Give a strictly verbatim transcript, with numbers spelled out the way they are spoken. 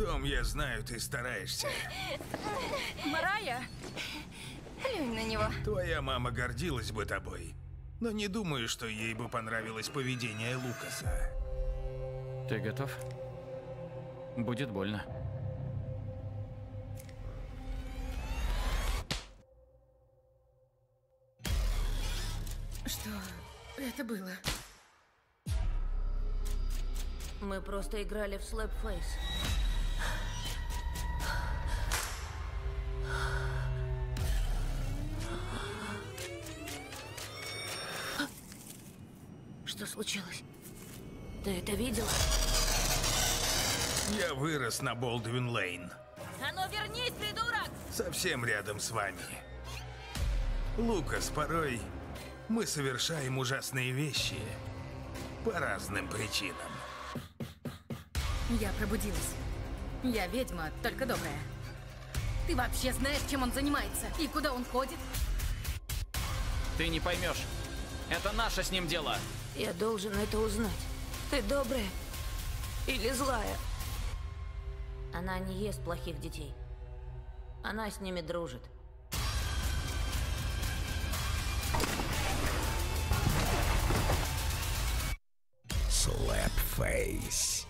Том, я знаю, ты стараешься. Марая? Плюнь на него. Твоя мама гордилась бы тобой. Но не думаю, что ей бы понравилось поведение Лукаса. Ты готов? Будет больно. Что это было? Мы просто играли в Slapface. Что случилось? Ты это видела? Я вырос на Болдвин-Лейн. А ну вернись, придурок! Совсем рядом с вами. Лукас, порой мы совершаем ужасные вещи. По разным причинам. Я пробудилась. Я ведьма, только добрая. Ты вообще знаешь, чем он занимается? И куда он ходит? Ты не поймешь. Это наше с ним дело. Я должен это узнать. Ты добрая или злая? Она не ест плохих детей. Она с ними дружит. Slapface.